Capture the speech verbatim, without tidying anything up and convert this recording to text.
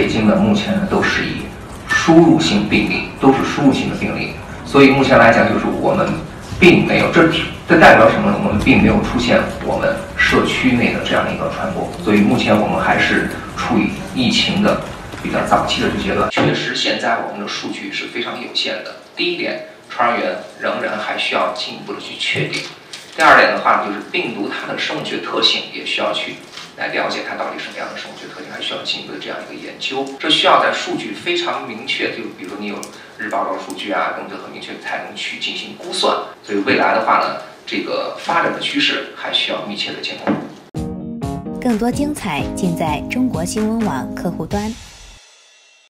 北京呢目前呢都是以输入性病例，都是输入性的病例，所以目前来讲就是我们并没有，这这代表什么呢？我们并没有出现我们社区内的这样的一个传播，所以目前我们还是处于疫情的比较早期的这阶段。确实，现在我们的数据是非常有限的。第一点，传染源仍然还需要进一步的去确定。第二点的话，就是病毒它的生物学特性也需要去来了解它到底什么样的生物学特性，还需要进一步的这样一个研究。这需要在数据非常明确，就比如说你有日报告数据啊，等等很明确才能去进行估算。所以未来的话呢，这个发展的趋势还需要密切的监控。 更多精彩尽在中国新闻网客户端。